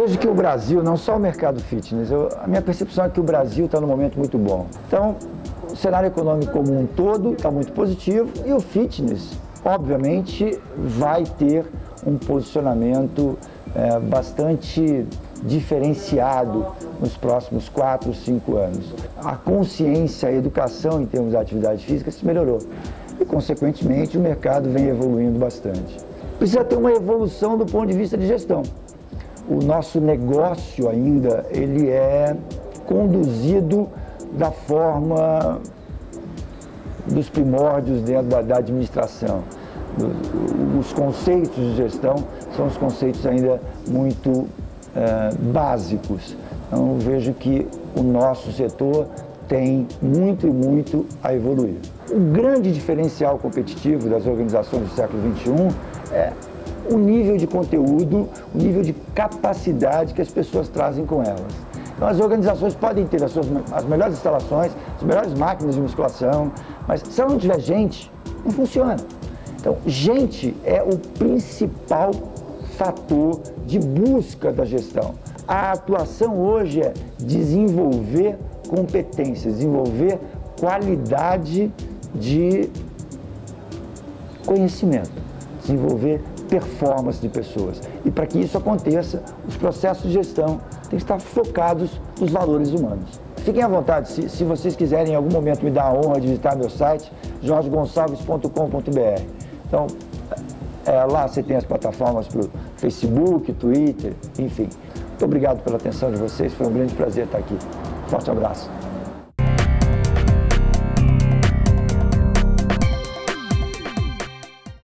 vejo que o Brasil, não só o mercado fitness, a minha percepção é que o Brasil está num momento muito bom. Então, o cenário econômico como um todo está muito positivo e o fitness, obviamente, vai ter um posicionamento bastante diferenciado nos próximos 4, 5 anos. A consciência, a educação em termos de atividade física se melhorou e, consequentemente, o mercado vem evoluindo bastante. Precisa ter uma evolução do ponto de vista de gestão. O nosso negócio ainda, ele é conduzido da forma dos primórdios dentro da administração. Os conceitos de gestão são os conceitos ainda muito básicos. Então, eu vejo que o nosso setor tem muito e muito a evoluir. O grande diferencial competitivo das organizações do século XXI é o nível de conteúdo, o nível de capacidade que as pessoas trazem com elas. Então, as organizações podem ter as melhores instalações, as melhores máquinas de musculação, mas se ela não tiver gente, não funciona. Então, gente é o principal fator de busca da gestão. A atuação hoje é desenvolver competências, desenvolver qualidade de conhecimento, desenvolver performance de pessoas. E para que isso aconteça, os processos de gestão têm que estar focados nos valores humanos. Fiquem à vontade, se vocês quiserem em algum momento me dar a honra de visitar meu site, jorgegonçalves.com.br. Então, lá você tem as plataformas para o Facebook, Twitter, enfim. Muito obrigado pela atenção de vocês, foi um grande prazer estar aqui. Forte abraço.